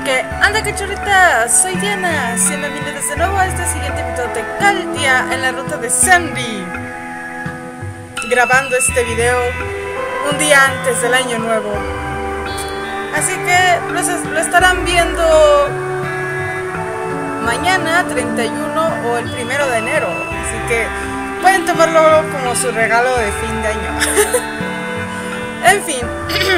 Que anda cachorritas, soy Diana, sean bienvenidos de nuevo a este siguiente video de Caldia en la ruta de Sandy. Grabando este video un día antes del año nuevo. Así que lo estarán viendo mañana 31 o el 1 de enero. Así que pueden tomarlo como su regalo de fin de año. En fin.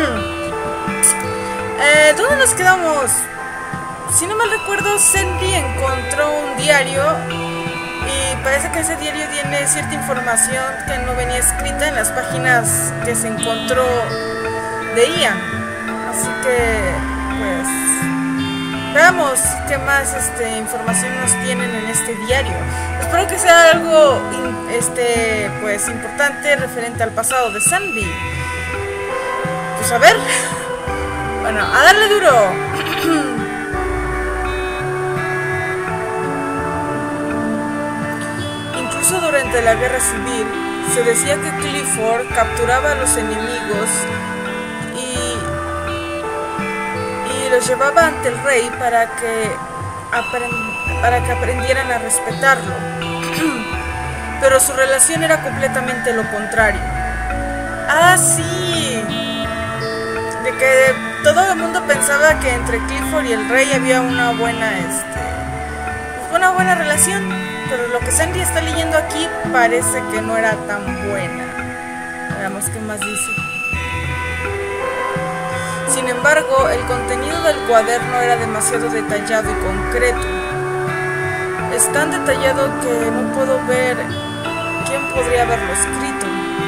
¿Dónde nos quedamos? Si no mal recuerdo, Sandy encontró un diario y parece que ese diario tiene cierta información que no venía escrita en las páginas que se encontró de Ian. Así que, pues, veamos qué más información nos tienen en este diario. Espero que sea algo pues importante referente al pasado de Sandy. Pues a ver. Bueno, a darle duro. Incluso durante la guerra civil se decía que Clifford capturaba a los enemigos y los llevaba ante el rey para que aprendieran a respetarlo. Pero su relación era completamente lo contrario. Ah, sí. De que todo el mundo pensaba que entre Clifford y el rey había una buena relación, pero lo que Sandy está leyendo aquí parece que no era tan buena. Veamos qué más dice. Sin embargo, el contenido del cuaderno era demasiado detallado y concreto. Es tan detallado que no puedo ver quién podría haberlo escrito.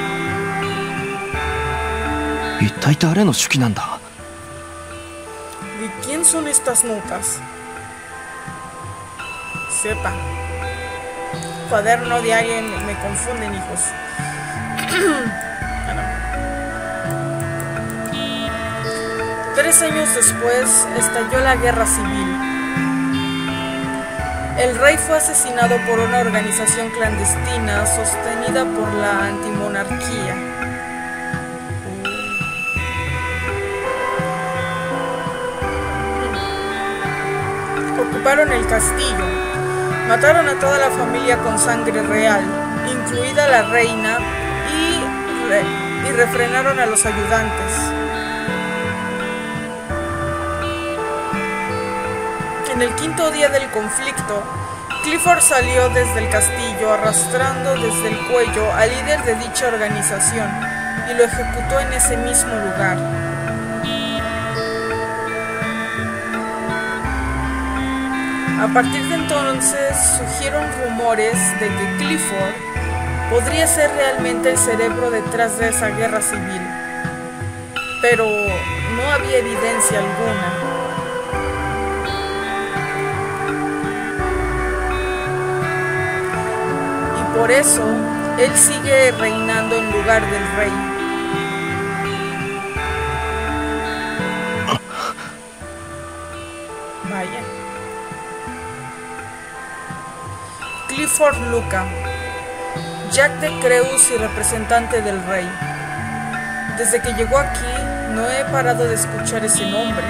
¿De quién son estas notas? Sepa. Cuaderno, diario, me confunden, hijos. Bueno. 3 años después estalló la guerra civil. El rey fue asesinado por una organización clandestina sostenida por la antimonarquía. Ocuparon el castillo, mataron a toda la familia con sangre real, incluida la reina, y refrenaron a los ayudantes. En el 5.º día del conflicto, Clifford salió desde el castillo arrastrando desde el cuello al líder de dicha organización y lo ejecutó en ese mismo lugar. A partir de entonces surgieron rumores de que Clifford podría ser realmente el cerebro detrás de esa guerra civil, pero no había evidencia alguna. Y por eso él sigue reinando en lugar del rey. Vaya. Clifford Luca, Jack de Creus y representante del rey. Desde que llegó aquí, no he parado de escuchar ese nombre.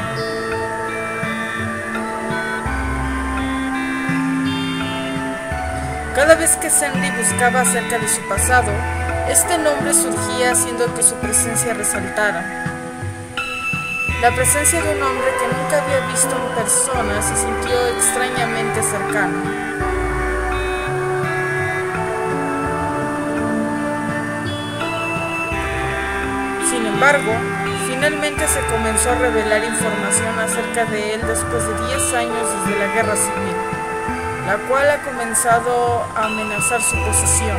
Cada vez que Sandy buscaba acerca de su pasado, este nombre surgía haciendo que su presencia resaltara. La presencia de un hombre que nunca había visto en persona se sintió extrañamente cercano. Sin embargo, finalmente se comenzó a revelar información acerca de él después de 10 años desde la guerra civil, la cual ha comenzado a amenazar su posición.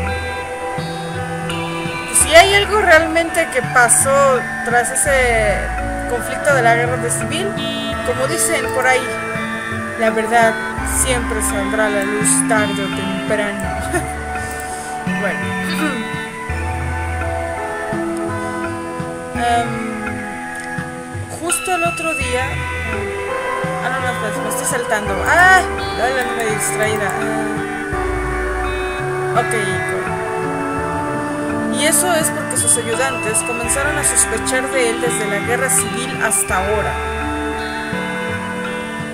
Y si hay algo realmente que pasó tras ese conflicto de la guerra civil, como dicen por ahí, la verdad siempre saldrá a la luz tarde o temprano. Bueno. Justo el otro día... no, me estoy saltando. No me distraída. Ok. Y eso es porque sus ayudantes comenzaron a sospechar de él desde la guerra civil hasta ahora.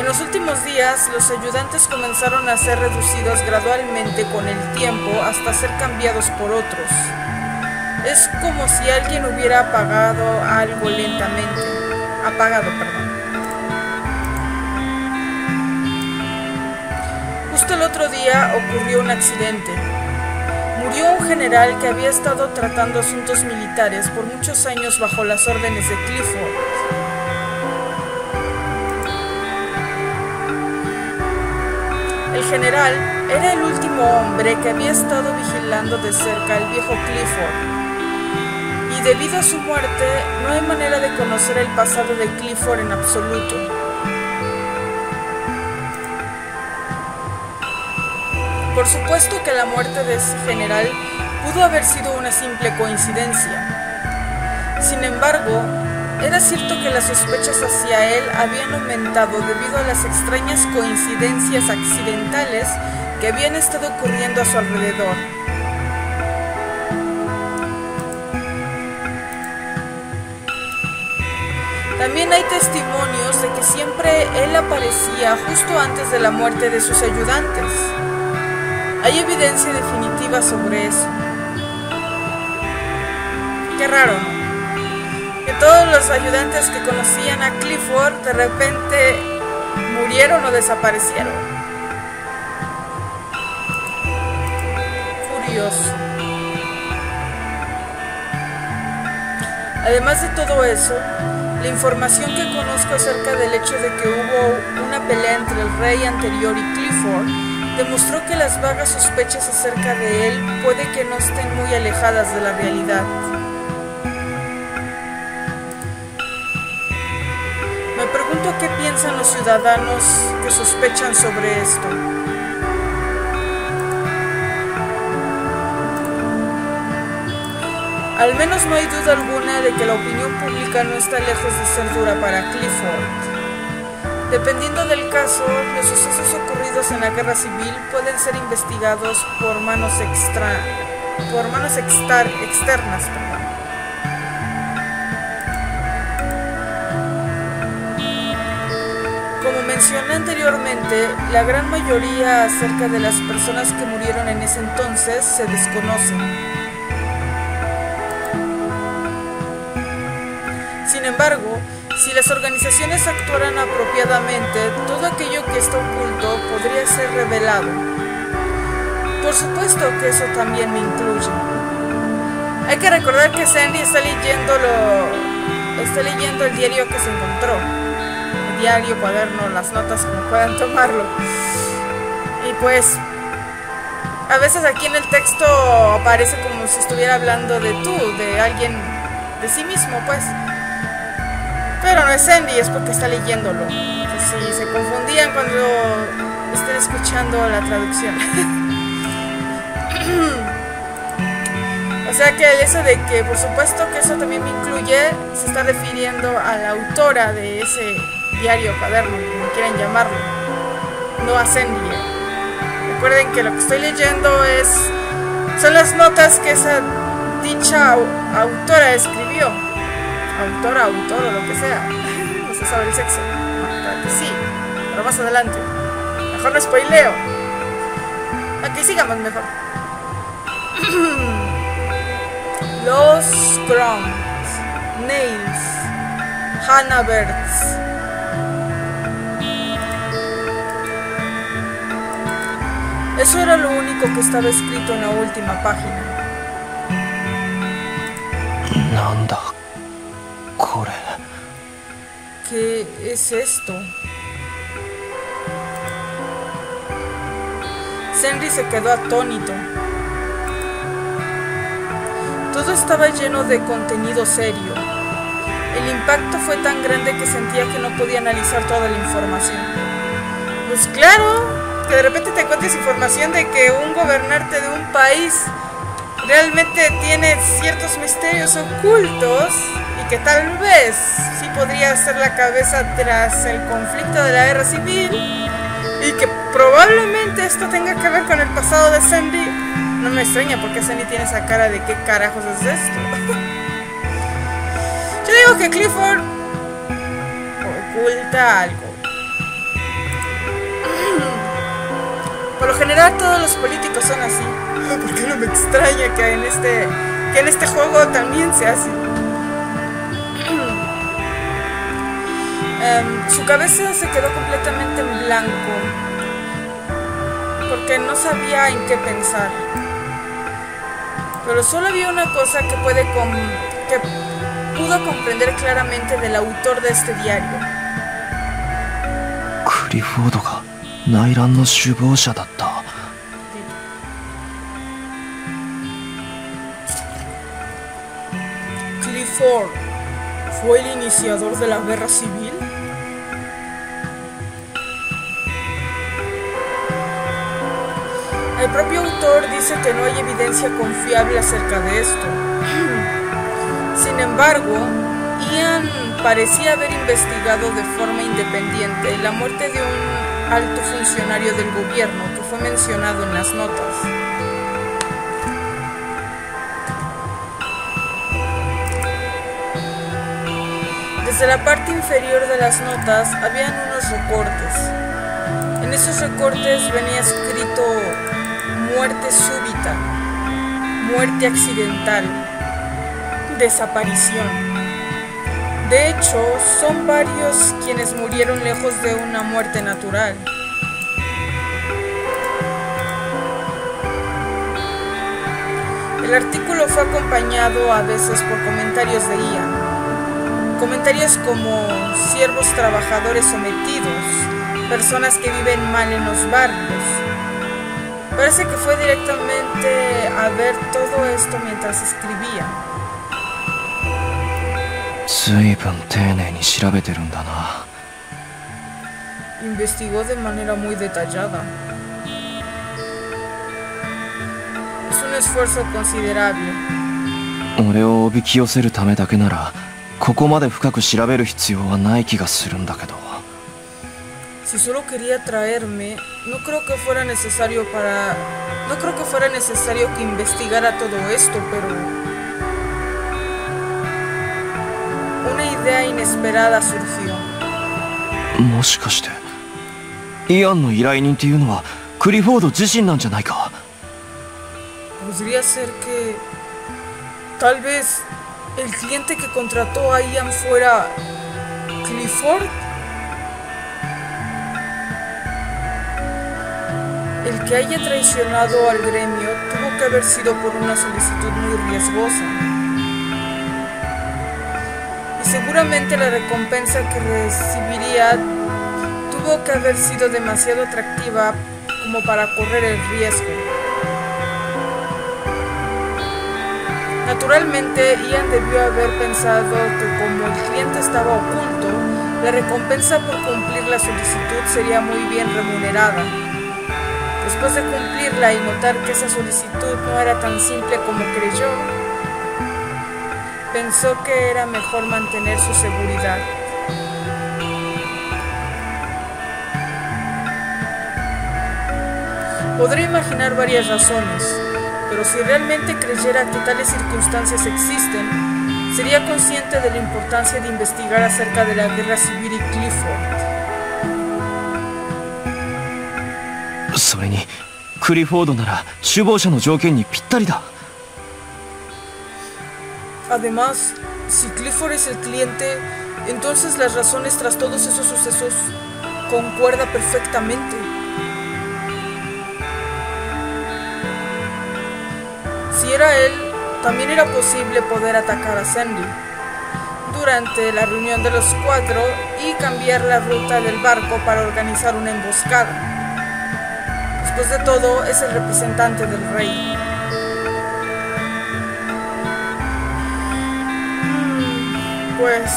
los últimos días, los ayudantes comenzaron a ser reducidos gradualmente con el tiempo hasta ser cambiados por otros. Es como si alguien hubiera apagado algo lentamente. Justo el otro día ocurrió un accidente. Murió un general que había estado tratando asuntos militares por muchos años bajo las órdenes de Clifford. El general era el último hombre que había estado vigilando de cerca al viejo Clifford, y debido a su muerte no hay manera de conocer el pasado de Clifford en absoluto. Por supuesto que la muerte de ese general pudo haber sido una simple coincidencia. Sin embargo, era cierto que las sospechas hacia él habían aumentado debido a las extrañas coincidencias accidentales que habían estado ocurriendo a su alrededor. También hay testimonios de que siempre él aparecía justo antes de la muerte de sus ayudantes. Hay evidencia definitiva sobre eso. Qué raro, ¿no? Que todos los ayudantes que conocían a Clifford de repente murieron o desaparecieron. Curioso. Además de todo eso, la información que conozco acerca del hecho de que hubo una pelea entre el rey anterior y Clifford demostró que las vagas sospechas acerca de él puede que no estén muy alejadas de la realidad. Me pregunto qué piensan los ciudadanos que sospechan sobre esto. Al menos no hay duda alguna de que la opinión pública no está lejos de ser dura para Clifford. Dependiendo del caso, los sucesos ocurridos en la guerra civil pueden ser investigados por manos externas. Como mencioné anteriormente, la gran mayoría acerca de las personas que murieron en ese entonces se desconocen. Sin embargo, si las organizaciones actuaran apropiadamente, todo aquello que está oculto podría ser revelado. Por supuesto que eso también me incluye. Hay que recordar que Sandy está leyendo el diario que se encontró. El diario, cuaderno, las notas, como puedan tomarlo. Y pues, a veces aquí en el texto aparece como si estuviera hablando de alguien, de sí mismo, pues. Pero no es Sandy, es porque está leyéndolo. Si se confundían cuando estén escuchando la traducción. O sea que eso de que, por supuesto que eso también me incluye, se está refiriendo a la autora de ese diario, cuaderno, como quieran llamarlo, no a Sandy. Recuerden que lo que estoy leyendo son las notas que esa dicha autora escribió. Autor o lo que sea. No se sabe el sexo. No, que sí, pero más adelante. Mejor no spoileo. Aquí sigamos mejor. Los Crumbs, Nails, Hannah Birds. Eso era lo único que estaba escrito en la última página. Nanda. ¿Qué es esto? Henry se quedó atónito. Todo estaba lleno de contenido serio. El impacto fue tan grande que sentía que no podía analizar toda la información. Pues claro, que de repente te encuentres información de que un gobernante de un país realmente tiene ciertos misterios ocultos y que tal vez sí podría ser la cabeza tras el conflicto de la guerra civil y que probablemente esto tenga que ver con el pasado de Sandy. No me extraña porque Sandy tiene esa cara de ¿qué carajos es esto? Yo digo que Clifford oculta algo. Por lo general todos los políticos son así. ¿Por qué no me extraña que en este juego también sea así? Su cabeza se quedó completamente en blanco porque no sabía en qué pensar. Pero solo había una cosa que pudo comprender claramente del autor de este diario. Cliffordが内乱の首謀者だった。 Clifford fue el iniciador de la guerra civil. El propio autor dice que no hay evidencia confiable acerca de esto. Sin embargo, Ian parecía haber investigado de forma independiente la muerte de un alto funcionario del gobierno que fue mencionado en las notas. Desde la parte inferior de las notas habían unos recortes. En esos recortes venía escrito muerte súbita, muerte accidental, desaparición. De hecho, son varios quienes murieron lejos de una muerte natural. El artículo fue acompañado a veces por comentarios de Ian. Comentarios como siervos trabajadores sometidos, personas que viven mal en los barrios. Parece que fue directamente a ver todo esto mientras escribía. Investigó de manera muy detallada. Es un esfuerzo considerable. 俺をおびき寄せるためだけならここまで深く調べる必要はない気がするんだけど。 Si solo quería traerme, no creo que fuera necesario que investigara todo esto, pero una idea inesperada surgió. もしかしてイアンの依頼人っていうのはクリフォード自身なんじゃないか。 Podría ser que tal vez el cliente que contrató a Ian fuera Clifford. El que haya traicionado al gremio tuvo que haber sido por una solicitud muy riesgosa. Y seguramente la recompensa que recibiría tuvo que haber sido demasiado atractiva como para correr el riesgo. Naturalmente, Ian debió haber pensado que como el cliente estaba oculto, la recompensa por cumplir la solicitud sería muy bien remunerada. Después de cumplirla y notar que esa solicitud no era tan simple como creyó, pensó que era mejor mantener su seguridad. Podría imaginar varias razones, pero si realmente creyera que tales circunstancias existen, sería consciente de la importancia de investigar acerca de la guerra civil y Clifford. それにクリフォードなら首謀者の条件にぴったりだ。 Además, si Clifford es el cliente, entonces las razones tras todos esos sucesos concuerda perfectamente. Si era él, también era posible poder atacar a Sandy durante la reunión de los cuatro y cambiar la ruta del barco para organizar una emboscada. Después de todo, es el representante del rey. Pues...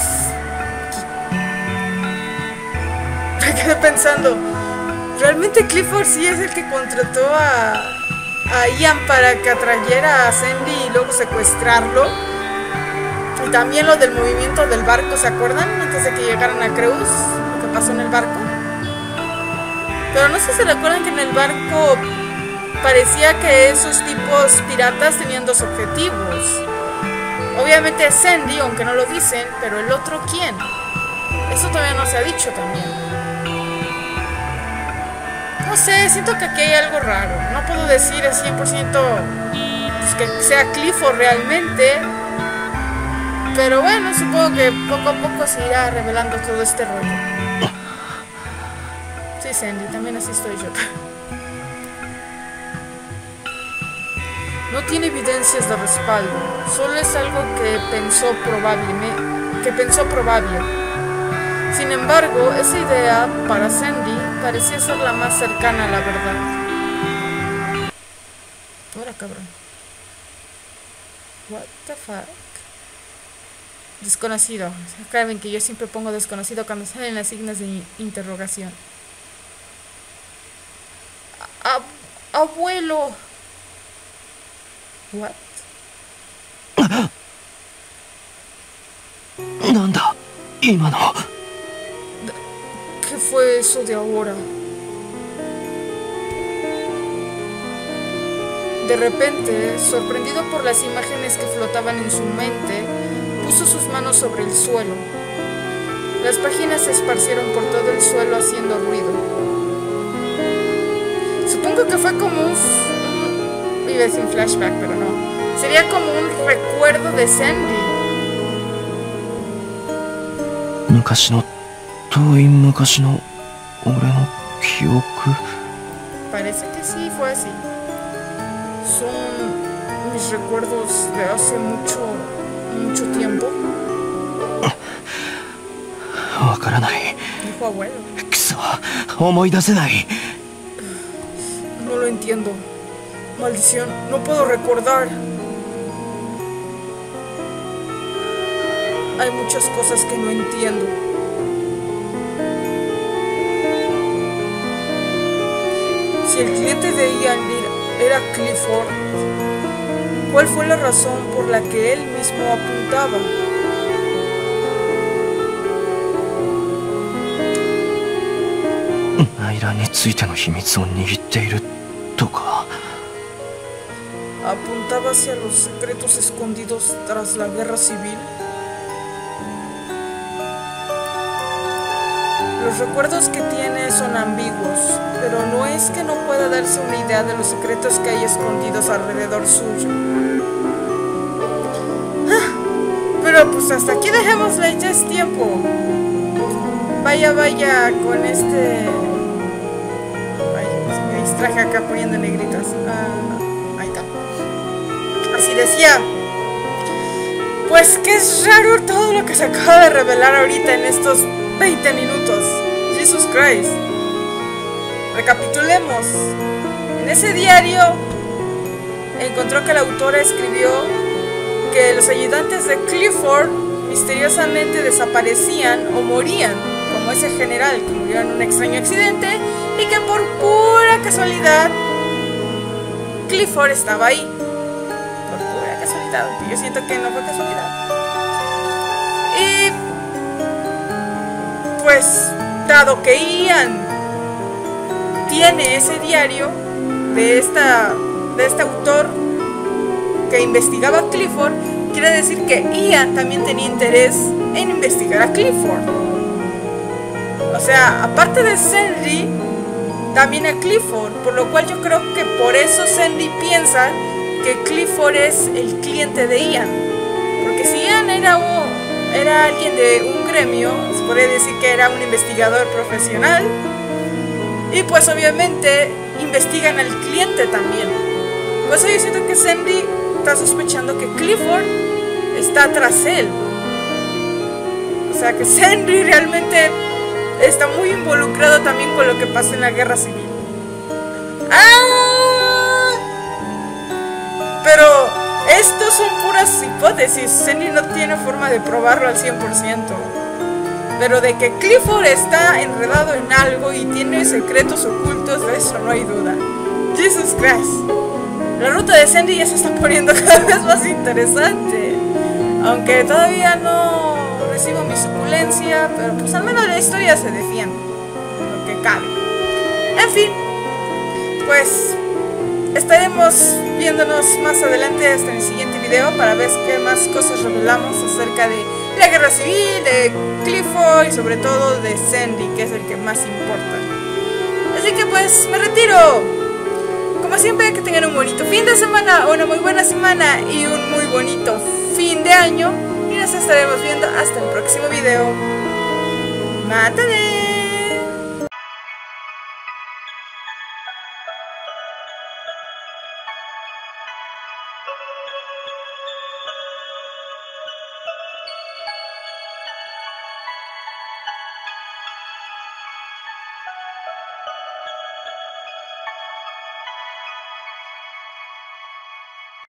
me quedé pensando, ¿realmente Clifford sí es el que contrató a Ian para que atrayera a Sandy y luego secuestrarlo? Y también lo del movimiento del barco, ¿se acuerdan? Antes de que llegaran a Creus, lo que pasó en el barco. Pero no sé si recuerdan que en el barco parecía que esos tipos piratas tenían dos objetivos. Obviamente Sandy, aunque no lo dicen, pero el otro ¿quién? Eso todavía no se ha dicho también. No sé, siento que aquí hay algo raro. No puedo decir al 100% pues, que sea Clifford realmente. Pero bueno, supongo que poco a poco se irá revelando todo este rollo. Sí, Sandy, también así estoy yo. No tiene evidencias de respaldo, solo es algo que pensó probable. Sin embargo, esa idea para Sandy parecía ser la más cercana a la verdad. Hola, cabrón. What the fuck? Desconocido. Saben que yo siempre pongo desconocido cuando salen las signos de interrogación. Abuelo. What? Nanda, imano. ¿Qué fue eso de ahora? De repente, sorprendido por las imágenes que flotaban en su mente, puso sus manos sobre el suelo. Las páginas se esparcieron por todo el suelo haciendo ruido. Supongo que fue como iba a decir un flashback, pero no. Sería como un recuerdo de Sandy. Parece que sí fue así. Son mis recuerdos de hace mucho tiempo. Dijo abuelo. No lo entiendo. Maldición, no puedo recordar. Hay muchas cosas que no entiendo. Si el cliente de Ian era Clifford, ¿cuál fue la razón por la que él mismo apuntaba? ¿Apuntaba hacia los secretos escondidos tras la guerra civil? Los recuerdos que tiene son ambiguos, pero no es que no pueda darse una idea de los secretos que hay escondidos alrededor suyo. Pero pues hasta aquí dejémosle, ya es tiempo. Vaya con este... Ay, me distraje acá poniendo negritas. Ahí está. Así decía. Pues que es raro todo lo que se acaba de revelar ahorita en estos 20 minutos. Jesus Christ. Recapitulemos. En ese diario encontró que la autora escribió que los ayudantes de Clifford misteriosamente desaparecían o morían, como ese general que murió en un extraño accidente, y que por pura casualidad Clifford estaba ahí. Por pura casualidad. Yo siento que no fue casualidad. Y pues, dado que Ian tiene ese diario de este autor que investigaba a Clifford, quiere decir que Ian también tenía interés en investigar a Clifford. O sea, aparte de Sandy, también a Clifford, por lo cual yo creo que por eso Sandy piensa que Clifford es el cliente de Ian. Porque si Ian era alguien de un gremio, se podría decir que era un investigador profesional, y pues obviamente investigan al cliente también. Por eso yo siento que Sandy está sospechando que Clifford está tras él. O sea que Sandy realmente está muy involucrado también con lo que pasa en la guerra civil. Pero estos son puras hipótesis. Sandy no tiene forma de probarlo al 100%. Pero de que Clifford está enredado en algo y tiene secretos ocultos, de eso no hay duda. Jesus Christ. La ruta de Sandy ya se está poniendo cada vez más interesante. Aunque todavía no recibo mi suculencia, pero pues al menos la historia se defiende, lo que cabe. En fin, pues estaremos viéndonos más adelante hasta en el siguiente video para ver qué más cosas revelamos acerca de la guerra civil, de Clifford y sobre todo de Sandy, que es el que más importa. Así que pues me retiro. Como siempre, que tengan un bonito fin de semana, una muy buena semana y un muy bonito fin de año. Y nos estaremos viendo hasta el próximo video. ¡Mátale!